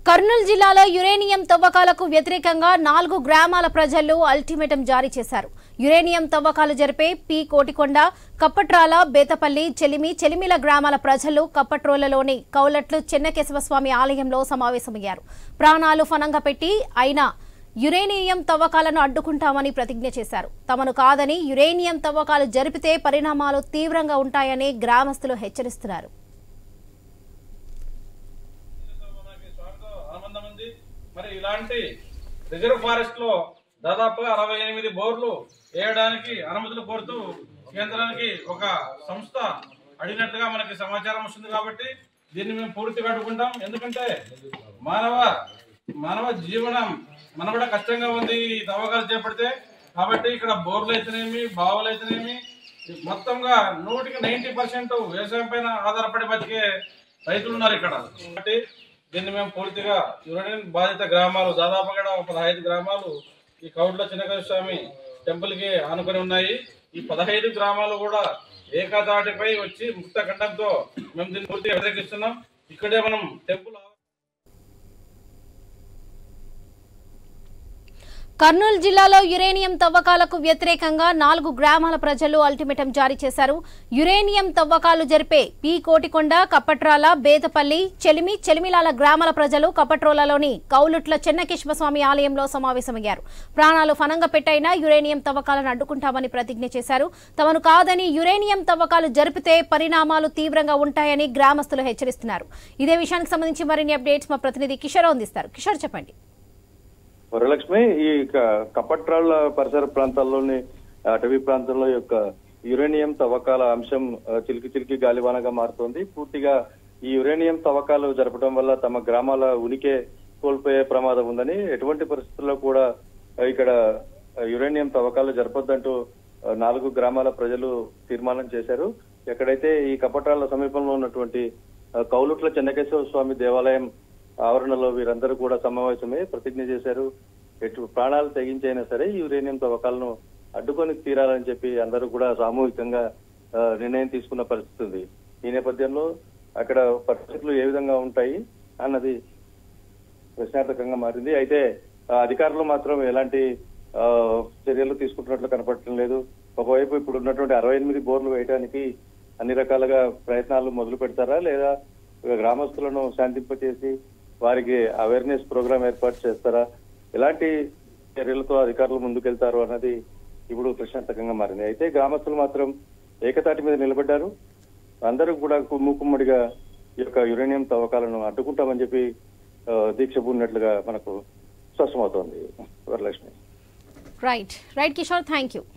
కర్నూలు జిల్లాలో యురేనియం తవ్వకాలకు వ్యతిరేకంగా 4 గ్రామాల ప్రజలు అల్టిమేటం జారీ చేశారు. యురేనియం తవ్వకాలు జరిపే పి కోటికొండ, కప్పట్రాల, బేతపల్లి, చెలిమిల గ్రామాల ప్రజలు కప్పట్రోలలోని కౌలట్లు చెన్నకేశవస్వామి ఆలయంలో సమావేశమయ్యారు. ప్రాణాలు ఫనంగా పెట్టి అయినా యురేనియం తవ్వకాలను అడ్డుకుంటామని ప్రతిజ్ఞ చేశారు. తమను కాదని యురేనియం తవ్వకాలు జరిపితే పరిణామాలు తీవ్రంగా ఉంటాయని గ్రామస్తులు హెచ్చరిస్తున్నారు. మరి ఇలాంటి రిజర్వ్ ఫారెస్ట్ లో దాదాపుగా 68 బోర్లు వేయడానికి అనుమతులు కోరుతూ కేంద్రానికి ఒక సంస్థ అడిగినట్లుగా మనకి సమాచారం వస్తుంది. కాబట్టి దీన్ని మేము పూర్తిగా అడ్డుకుంటాం. ఎందుకంటే మానవ జీవనం మనకు కూడా కష్టంగా ఉంది ఈ తవ్వకాలు చేపడితే. కాబట్టి ఇక్కడ బోర్లు అయితేనేమి, బావులు అయితేనేమి మొత్తంగా 100% వ్యవసాయం పైన ఆధారపడి బతికే రైతులు ఉన్నారు ఇక్కడ. కాబట్టి దీన్ని మేము పూర్తిగా యురేనియం బాధిత గ్రామాలు దాదాపుగా 15 గ్రామాలు ఈ కౌట్ల చెన్నకేశవస్వామి టెంపుల్ కి ఆనుకొని ఉన్నాయి. ఈ 15 గ్రామాలు కూడా ఏకతాటిపై వచ్చి ముక్త ఖండంతో మేము దీన్ని పూర్తిగా వ్యతిరేకిస్తున్నాం. ఇక్కడే మనం టెంపుల్ కర్నూలు జిల్లాలో యురేనియం తవ్వకాలకు వ్యతిరేకంగా 4 గ్రామాల ప్రజలు అల్టిమేటం జారీ చేశారు. యురేనియం తవ్వకాలు జరిపే పి కోటికొండ, కప్పట్రాల, బేతపల్లి, చెలిమిలాల గ్రామాల ప్రజలు కప్పట్రోలలోని కౌలుట్ల చెన్నకేశవస్వామి ఆలయంలో సమావేశమయ్యారు. ప్రాణాలు ఫనంగా పెట్టైనా యురేనియం తవ్వకాలను అడ్డుకుంటామని ప్రతిజ్ఞ చేశారు. తమను కాదని యురేనియం తవ్వకాలు జరిపితే పరిణామాలు తీవ్రంగా ఉంటాయని గ్రామస్తులు హెచ్చరిస్తున్నారు. ఇదే విషయానికి సంబంధించి మరిన్ని అప్డేట్స్ మా ప్రతినిధి కిషోర్ అందిస్తారు. కిషోర్, చెప్పండి. వరలక్ష్మి, ఈ కప్పట్రాళ్ల పరిసర ప్రాంతాల్లోని అటవీ ప్రాంతంలో యొక్క యురేనియం తవ్వకాల అంశం చిలికి గాలివానగా మారుతోంది. పూర్తిగా ఈ యురేనియం తవ్వకాలు జరపడం వల్ల తమ గ్రామాల ఉనికే కోల్పోయే ప్రమాదం ఉందని, ఎటువంటి పరిస్థితుల్లో కూడా ఇక్కడ యురేనియం తవ్వకాలు జరపొద్దంటూ 4 గ్రామాల ప్రజలు తీర్మానం చేశారు. ఎక్కడైతే ఈ కప్పట్రాళ్ల సమీపంలో ఉన్నటువంటి కౌలుట్ల చెన్నకేశవ స్వామి దేవాలయం ఆవరణలో వీరందరూ కూడా సమావేశమై ప్రతిజ్ఞ చేశారు. ప్రాణాలు తెగించైనా సరే యురేనియం తవ్వకాలను అడ్డుకొని తీరాలని చెప్పి అందరూ కూడా సామూహికంగా నిర్ణయం తీసుకున్న పరిస్థితి ఉంది. ఈ నేపథ్యంలో అక్కడ పరిస్థితులు ఏ విధంగా ఉంటాయి అన్నది ప్రశ్నార్థకంగా మారింది. అయితే అధికారులు మాత్రం ఎలాంటి చర్యలు తీసుకుంటున్నట్లు కనపడటం లేదు. ఒకవైపు ఇప్పుడు ఉన్నటువంటి 68 బోర్లు వేయడానికి అన్ని రకాలుగా ప్రయత్నాలు మొదలు పెడతారా, లేదా గ్రామస్తులను శాంతింపచేసి వారికి అవేర్నెస్ ప్రోగ్రామ్ ఏర్పాటు చేస్తారా, ఎలాంటి చర్యలతో అధికారులు ముందుకెళ్తారు అన్నది ఇప్పుడు ప్రశ్నార్థకంగా మారింది. అయితే గ్రామస్తులు మాత్రం ఏకతాటి మీద నిలబడ్డారు. అందరూ కూడా మూకుమ్మడిగా ఈ యొక్క యురేనియం తవ్వకాలను అడ్డుకుంటామని చెప్పి దీక్ష పూడినట్లుగా మనకు స్పష్టమవుతోంది. Varalakshmi. Right Kishore, thank you.